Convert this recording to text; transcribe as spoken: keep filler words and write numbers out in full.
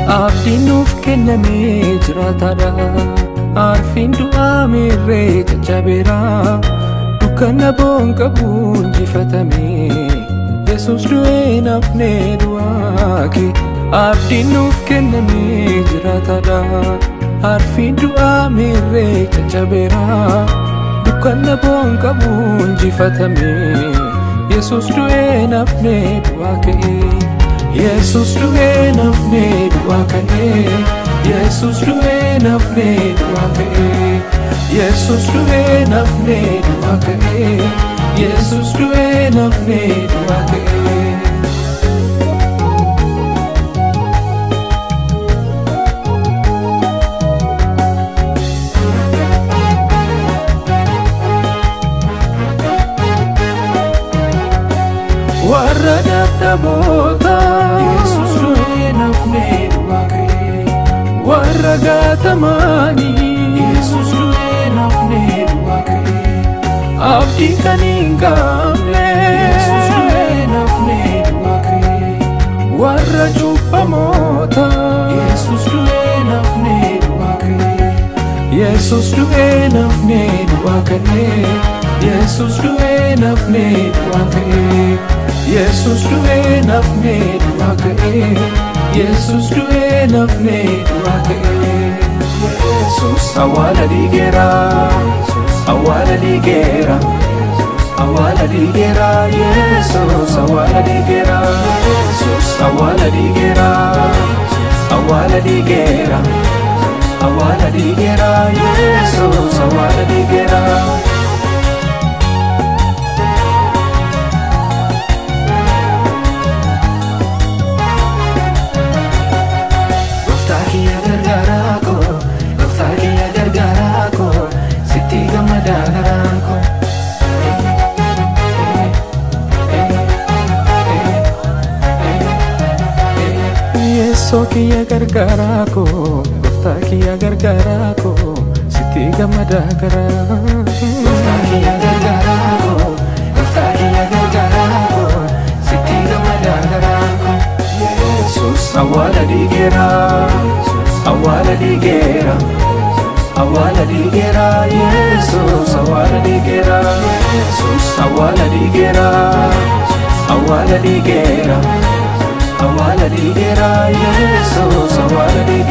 abdiin nuuf kennamee jiraataadha. Arfiin du'aa miirree caccabeera, dukkana boon qabuun injifatamee. Yesus du'ee nafnee du'aa kee, abdiin nuuf kennamee jiraataadha. Arfiin du'aa miirree caccabeera, dukkana boon qabuun injifatamee. Yesus du'ee nafnee du'aa kee, Yesus du'ee nafnee du'aa kee, Yesus du'ee nafnee du'aa kee, Yesus du'ee nafnee du'aa kee, Yesus du'ee nafnee du'aa kee. Warra dadhaboota Yesus du'ee nafnee du'aa kee, warra gatamanii Yesus du'ee nafnee du'aa kee, abdii kan hin qabne Yesus du'ee nafnee du'aa kee, warra cubbamoota Yesus du'ee nafnee du'aa kee, Yesus du'ee nafnee du'aa kee, Yesus du'ee nafnee du'aa kee, Yesus du'ee nafnee du'aa kee, Yesus du'ee nafnee du'aa kee. Yesus awwaala diigeera, awwaala diigeera, awwaala diigeera. Yesus awwaala diigeera, Yesus awwaala diigeera, awwaala diigeera, awwaala diigeera. Yesus awwaala diigeera. Sokiya gargaara ko, gooftaa kiyya gargaara ko, sitti gammada gara. Gooftaa kiyya gargaara ko, gooftaa kiyya gargaara ko, sitti gammada gara. Yesus awwaala diigeera, awwaala diigeera, awwaala diigeera. Yesus awwaala diigeera, Yesus awwaala diigeera, awwaala diigeera. Awwaala diigeera, Yesus awwaala diigeera.